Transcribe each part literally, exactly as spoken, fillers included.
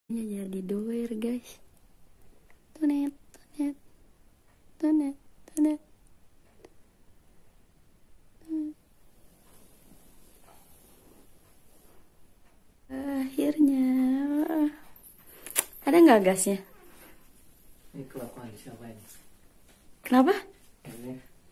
Ya jadi doer guys. Tunet, tunet, tunet, tunet. Akhirnya ada nggak gasnya? Ini kelakuan siapa ini? Kenapa? Ini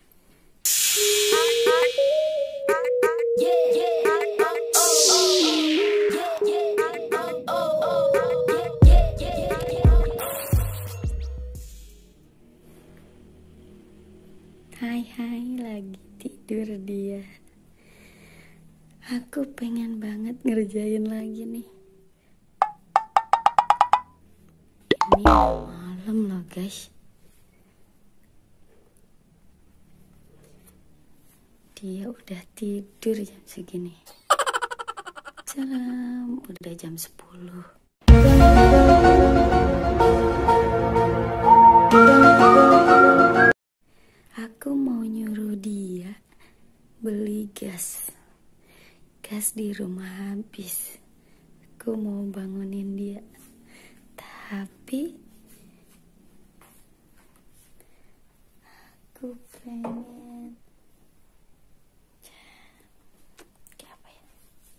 Hai hai, lagi tidur dia. Aku pengen banget ngerjain lagi nih. Ini udah malam loh guys. Dia udah tidur jam segini. Salam, udah jam sepuluh. Aku mau nyuruh dia beli gas. Gas di rumah habis. Aku mau bangunin dia. Tapi aku pengen kayak apa ya?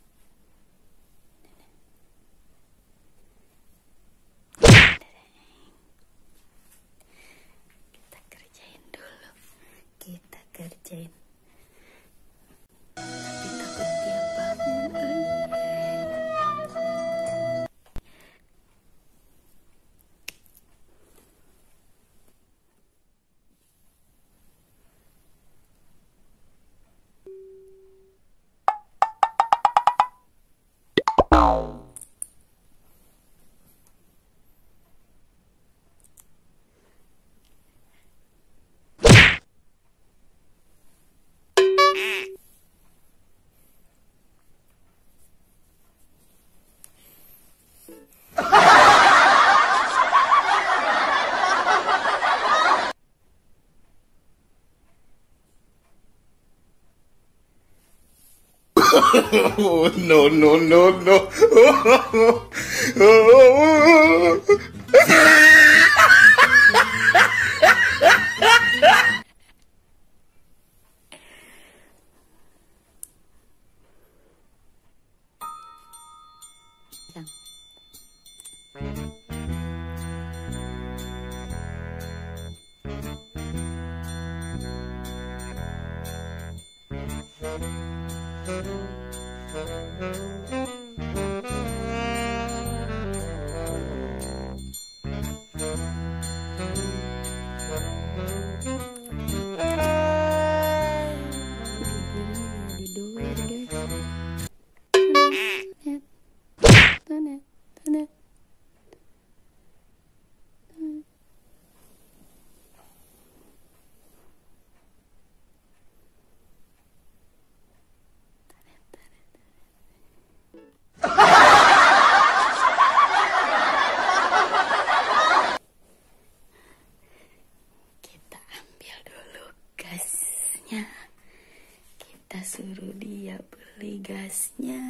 Kita kerjain dulu. Kita kerjain. Tapi takut dia bangun. Oh, no, no, no, no. Jadi doer guys. Tunet, tunet, tunet. Kita ambil dulu gasnya. Kita suruh dia beli gasnya.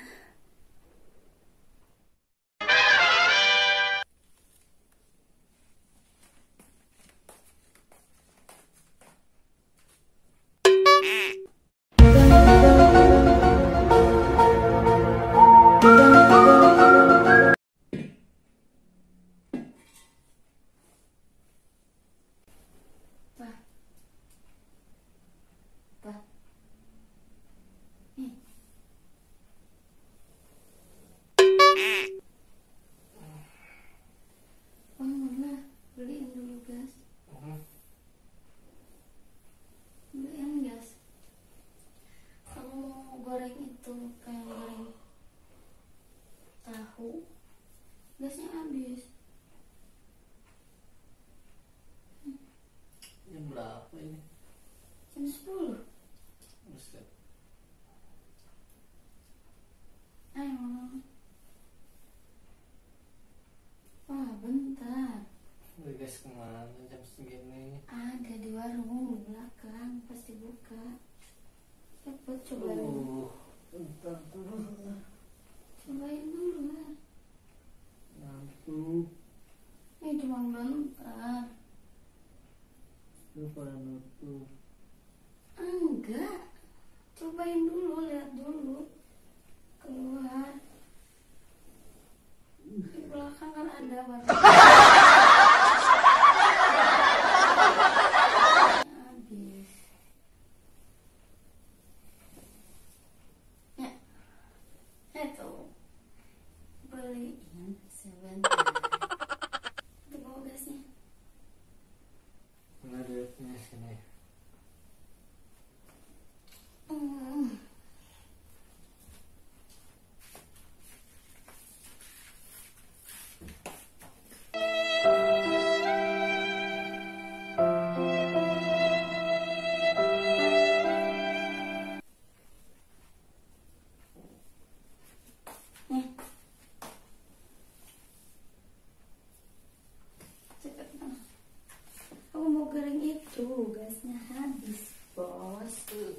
Pak, Pak, nih. Bangunlah, beliin dulu gas. Beliin gas. Kamu mau goreng itu kayak goreng tahu, gasnya habis. jam berapa ini? Jam sepuluh. Buset. Ayo. Wah, bentar. Beli gas kemana jam segini? Ada di warung belakang, pasti buka. Cepet cobain. Uh, bentar dulu. Cobain dulu lah. Nanti cuma bentar. Lu pada nutup. Enggak. Cobain dulu, lihat dulu. Keluar. Di belakang kan ada warna. Habis. Ya. Itu. Beliin sebentar. Itu bawa gasnya. Mana duitnya sini? Hmm. Nih. Cepet nah. Aku mau goreng itu, gasnya habis, bos.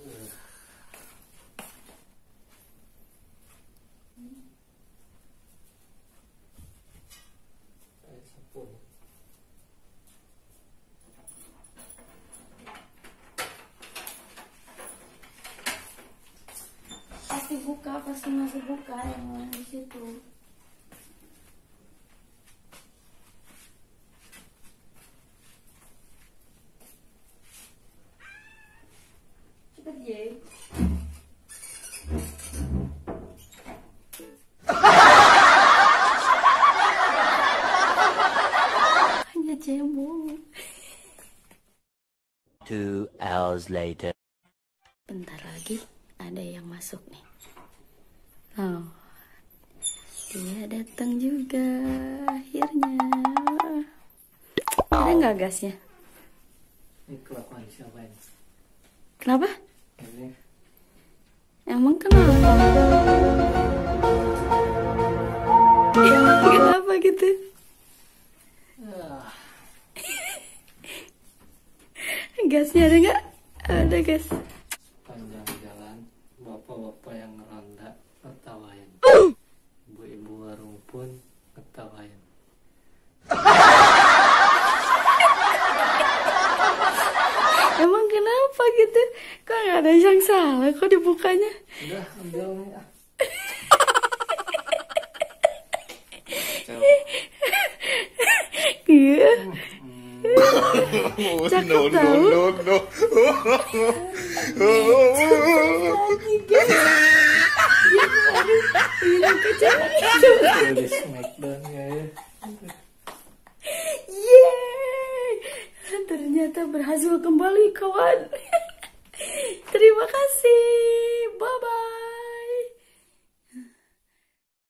Kayak sabun. Pasti buka, pasti masih buka yang mana di situ. Cepet ya. Hanya cebong. Two hours later. Bentar lagi ada yang masuk nih. Oh, dia datang juga akhirnya. Ada nggak gasnya? Ini kelakuan siapa ini? Kenapa? Ini Emang kenapa? Kenapa gitu? ah, Gasnya ada nggak? Ada gas. panjang jalan bapak-bapak yang ngeronda ketawain. Ibu-ibu warung pun ketawain. Emang kenapa gitu? Kok nggak ada yang salah? Kok dibukanya? Udah ambil nih ah. Iya. Oh, Cakep no, no, tahu. no, no. Udah di smackdown ya. Yeay, ternyata berhasil kembali kawan. Terima kasih.